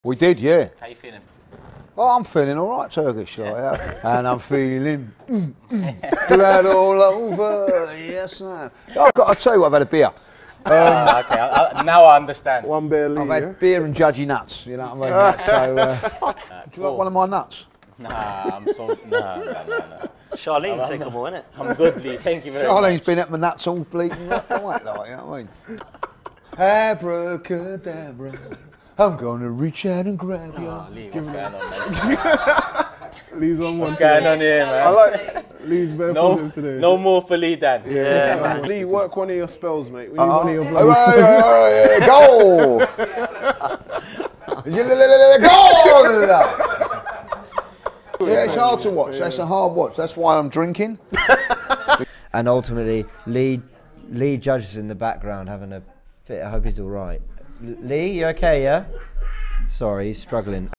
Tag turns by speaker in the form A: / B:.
A: We did, yeah.
B: How you feeling?
A: Oh, I'm feeling all right, Turkish, like that. And I'm feeling glad all over. Yes, man. I'll tell you what, I've had a beer.
B: Okay, now I understand.
C: One beer, Lee,
A: I've had beer and judgy nuts, you know what I mean? So, do you like one of my nuts?
B: Nah, I'm so... No.
D: Charlene, take them all, innit?
B: I'm good, Lee. Thank you very much.
A: Charlene's been at my nuts all bleeding right, you know what I mean? Abracadabra, I'm gonna reach out and grab you.
B: Oh, Lee, what's going on, man?
C: Lee's on one.
B: What's going on here, man?
C: I like Lee's very positive today.
B: No more for Lee, Dan.
D: Yeah, man.
C: Lee, work one of your spells, mate. We need one of your blows.
A: Goal! Goal! Yeah, it's hard to watch. That's a hard watch. That's why I'm drinking.
E: And ultimately, Lee judges in the background having a fit. I hope he's all right. Lee, you okay? Yeah. Sorry, he's struggling.